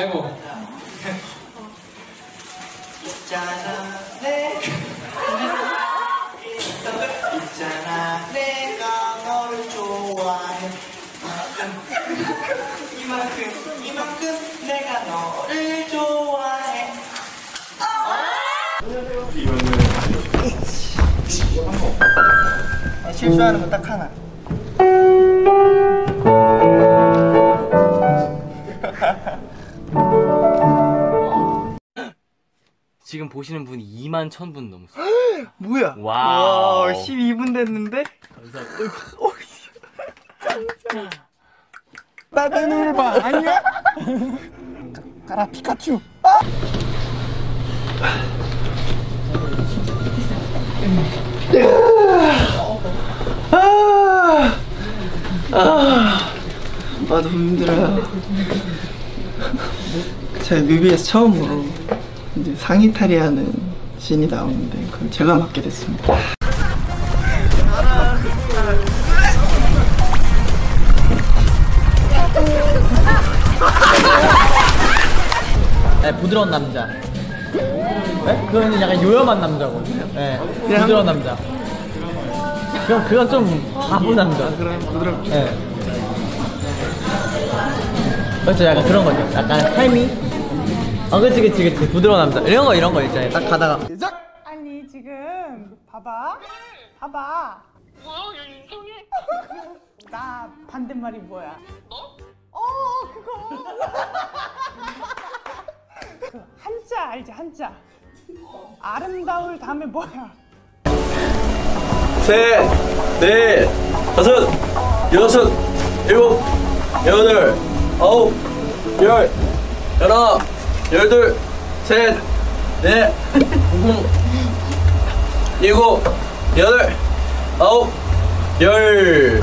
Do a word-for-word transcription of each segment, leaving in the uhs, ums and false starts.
아이고. 있잖아 내가 있잖아 내가 너를 좋아해 이만큼 이만큼 내가 너를 좋아해. 실수하는 거 딱 하나. 지금 보시는 분이 이만 천 분 넘었어요. 뭐야? 와우. 와, 십이 분 됐는데? 감사합니다. 나내 눈을 봐. 아니야? 가라 피카츄. 아! 아, 아, 너무 힘들어요. 제가 뮤비에서 처음으로 이제 상의 탈의하는 씬이 나오는데 그걸 제가 맡게 됐습니다. 네, 부드러운 남자. 네? 그거는 약간 요염한 남자거든요. 네, 그냥 부드러운 남자. 그럼 그건 좀 바보 남자. 아, 그럼 부드럽게. 네. 그렇죠, 약간 그런 거죠. 약간 삶이. 어, 그치, 그치, 그치. 부드러운 남자. 이런 거, 이런 거 있잖아요. 딱 가다가. 아니 지금 봐봐 봐봐 뭐야? 얘 이상해. 나 반대말이 뭐야 어? 어 그거 그 한자 알지 한자 아름다울 다음에 뭐야 셋, 넷, 다섯, 여섯, 일곱, 여덟, 아홉, 열, 열하나, 열둘, 셋, 넷, 일곱, 여덟, 아홉, 열.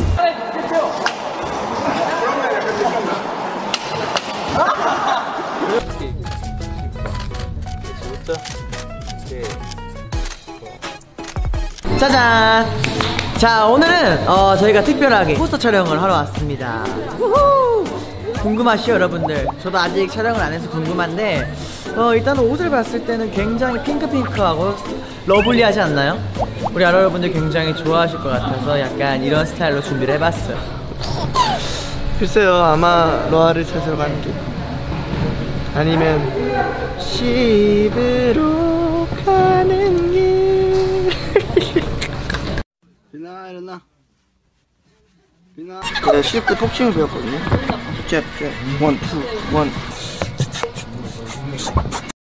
짜잔! 자, 오늘은 어, 저희가 특별하게 포스터 촬영을 하러 왔습니다. 우후! 궁금하시죠, 여러분들? 저도 아직 촬영을 안 해서 궁금한데 어, 일단 옷을 봤을 때는 굉장히 핑크핑크하고 러블리하지 않나요? 우리 아라 여러분들 굉장히 좋아하실 것 같아서 약간 이런 스타일로 준비를 해봤어요. 글쎄요, 아마 로아를 찾으러 가는 길 아니면 집으로 가는 길. 비나 일어나. 비나. 내가 시립 때 복싱을 배웠거든요. 잽, 잽, 원, 투, 원.